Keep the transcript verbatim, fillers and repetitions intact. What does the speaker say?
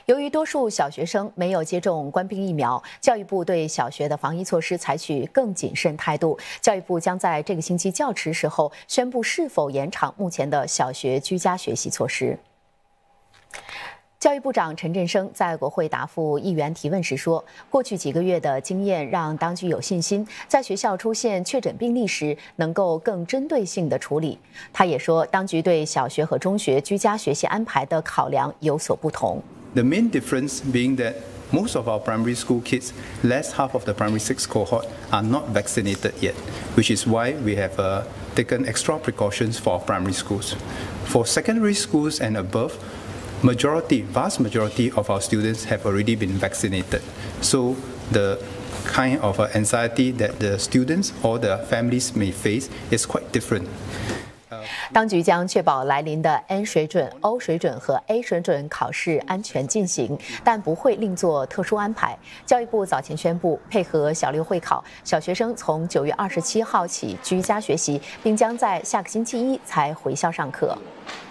由于多数小学生没有接种冠病疫苗，教育部对小学的防疫措施采取更谨慎态度。教育部将在这个星期较迟时候宣布是否延长目前的小学居家学习措施。教育部长陈振声在国会答复议员提问时说，过去几个月的经验让当局有信心，在学校出现确诊病例时能够更针对性地处理。他也说，当局对小学和中学居家学习安排的考量有所不同。 The main difference being that most of our primary school kids, less half of the primary six cohort, are not vaccinated yet, which is why we have uh, taken extra precautions for our primary schools. For secondary schools and above, majority, vast majority of our students have already been vaccinated. So the kind of uh, anxiety that the students or the families may face is quite different. 当局将确保来临的 N 水准、O 水准和 A 水准考试安全进行，但不会另做特殊安排。教育部早前宣布，配合小六会考，小学生从九月二十七号起居家学习，并将在下个星期一才回校上课。